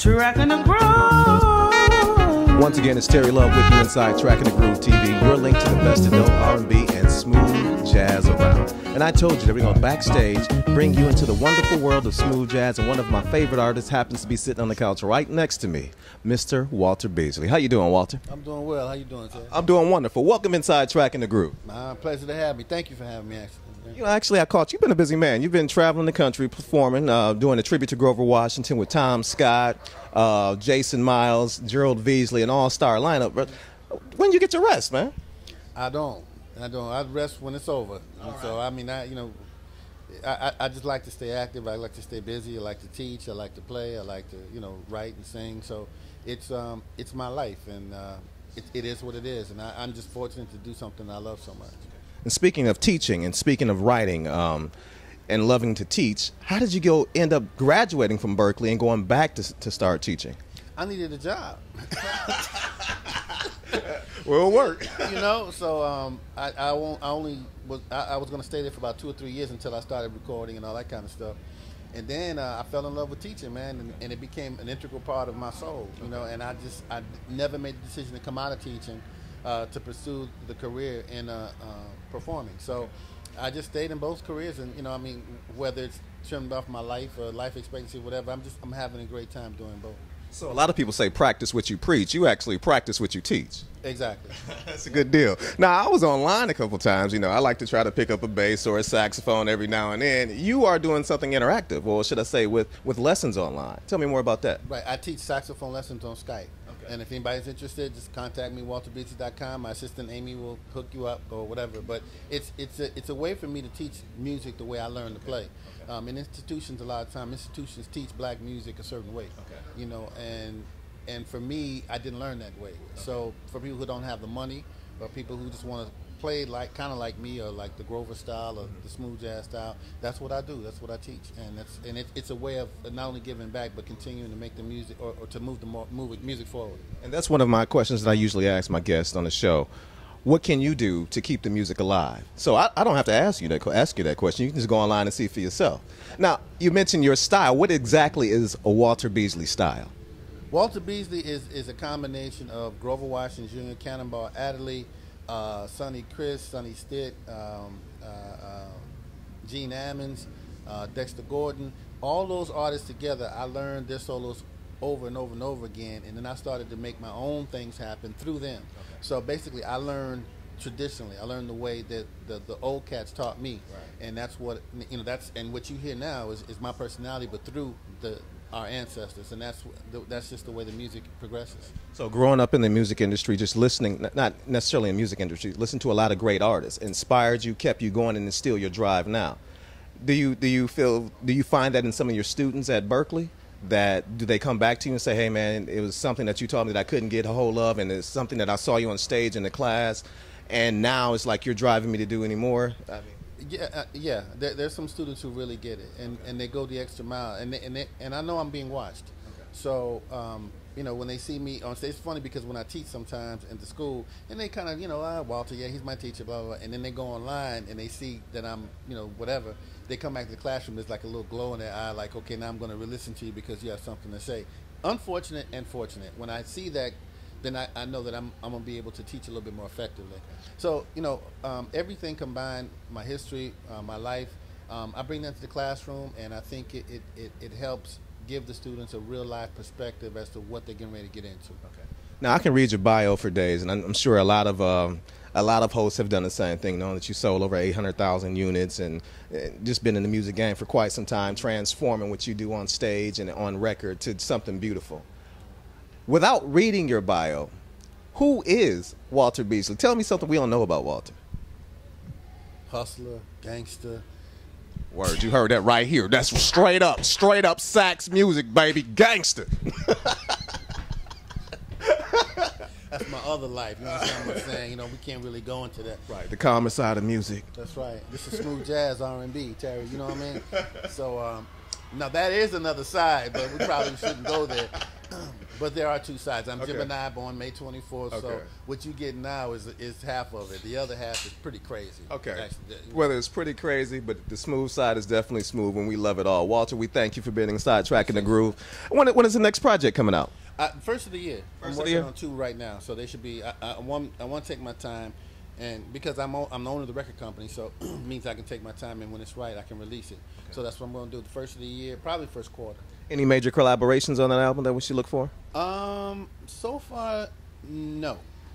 Tracking the groove. Once again, it's Terry Love with you inside Tracking the Groove TV, your link to the best adult R&B and smooth jazz around. And I told you that we're going to backstage, bring you into the wonderful world of smooth jazz, and one of my favorite artists happens to be sitting on the couch right next to me, Mr. Walter Beasley. How you doing, Walter? I'm doing well. How you doing, Terry? I'm doing wonderful. Welcome inside Tracking the Groove. Pleasure to have me. Thank you for having me, actually. You know, actually, I caught you. You've been a busy man. You've been traveling the country, performing, doing a tribute to Grover Washington with Tom Scott, Jason Miles, Gerald Beasley, an all-star lineup. But when you get to rest, man? I don't. I rest when it's over. So, I mean, I just like to stay active. I like to stay busy. I like to teach. I like to play. I like to, write and sing. So it's my life, and it is what it is. And I'm just fortunate to do something I love so much. And speaking of teaching and speaking of writing and loving to teach, how did you end up graduating from Berkeley and going back to start teaching? I needed a job. Well, it worked. So I was going to stay there for about 2 or 3 years until I started recording and all that kind of stuff. And then I fell in love with teaching, man, and it became an integral part of my soul, and I never made the decision to come out of teaching to pursue the career in performing. So I just stayed in both careers, and whether it's trimmed off my life or life expectancy, whatever, I'm having a great time doing both. So a lot of people say practice what you preach. You actually practice what you teach. Exactly. That's a good deal. Now, I was online a couple times. I like to try to pick up a bass or a saxophone every now and then. You are doing something interactive, or should I say with lessons online. Tell me more about that. Right. I teach saxophone lessons on Skype. And if anybody's interested, just contact me, walterbeasley.com. My assistant Amy will hook you up or whatever. But it's a way for me to teach music the way I learned to play. In institutions, a lot of times, institutions teach black music a certain way. And for me, I didn't learn that way. So for people who don't have the money, or people who just want to play kind of like me, or like the Grover style or the smooth jazz style, that's what I do. That's what I teach, and it's a way of not only giving back but continuing to make the music or to move the music forward. And that's one of my questions that I usually ask my guests on the show. What can you do to keep the music alive? So I don't have to ask you that question. You can just go online and see for yourself. Now, you mentioned your style. What exactly is a Walter Beasley style? Walter Beasley is a combination of Grover Washington Jr., Cannonball Adderley, Sonny Chris, Sonny Stitt, Gene Ammons, Dexter Gordon. All those artists together, I learned their solos over and over and over again, and then I started to make my own things happen through them. Okay. So basically, I learned traditionally. I learned the way that the old cats taught me, right. And that's what and what you hear now is my personality, but through our ancestors, and that's just the way the music progresses. So growing up in the music industry, just listening, not necessarily in the music industry, listen to a lot of great artists, inspired you, kept you going, and is still your drive now. Do you find that in some of your students at Berkeley? Do they come back to you and say, hey man, it was something that you taught me that I couldn't get a hold of, and it's something that I saw you on stage in the class, and now it's like you're driving me to do anymore? Yeah. There's some students who really get it, and they go the extra mile, and I know I'm being watched. Okay. So when they see me on stage, it's funny because when I teach sometimes at the school, and they kind of Walter, yeah, he's my teacher, blah blah blah, and then they go online and they see that I'm whatever. They come back to the classroom, there's like a little glow in their eye, like, okay, now I'm going to listen to you because you have something to say. Unfortunate and fortunate. When I see that, then I know that I'm going to be able to teach a little bit more effectively. So, everything combined, my history, my life, I bring that to the classroom, and I think it helps give the students a real life perspective as to what they're getting ready to get into. Okay. Now, I can read your bio for days, and I'm sure a lot of hosts have done the same thing, knowing that you sold over 800,000 units and just been in the music game for quite some time, transforming what you do on stage and on record to something beautiful. Without reading your bio, who is Walter Beasley? Tell me something we don't know about Walter. Hustler, gangster. Word, you heard that right here. That's straight up sax music, baby. Gangster. That's my other life. You understand what I'm saying? We can't really go into that. Right, the calmer side of music. That's right. This is smooth jazz, R&B, Terry. You know what I mean? So, Now that is another side, but we probably shouldn't go there. But there are two sides. I'm Gemini, born May 24th. So what you get now is half of it. The other half is pretty crazy. Okay. Actually, Whether it's pretty crazy, but the smooth side is definitely smooth, and we love it all. Walter, we thank you for being inside Tracking the Groove. When is the next project coming out? First of the year. I'm working on 2 right now, so they should be. I want to take my time, and because I'm the owner of the record company, so it means I can take my time, and when it's right, I can release it. Okay. So that's what I'm going to do. The first of the year, probably first quarter. Any major collaborations on that album that we should look for? So far, no.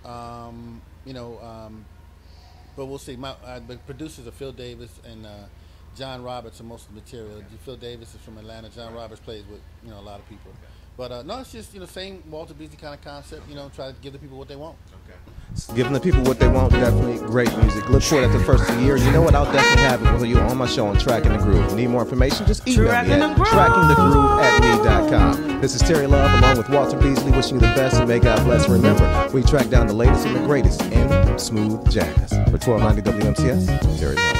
But we'll see. The producers are Phil Davis and John Roberts are most of the material. Phil Davis is from Atlanta. John Roberts plays with a lot of people. But no, it's just same Walter Beasley kind of concept. Try to give the people what they want. Okay. Giving the people what they want, definitely great music. Look for it at the first of the year. You know what? I'll definitely have it for you on my show on Tracking the Groove. Need more information? Just email me at trackingthegroove@me.com. This is Terry Love along with Walter Beasley wishing you the best and may God bless. Remember, we track down the latest and the greatest in smooth jazz. For 1290 WMCS, Terry Love.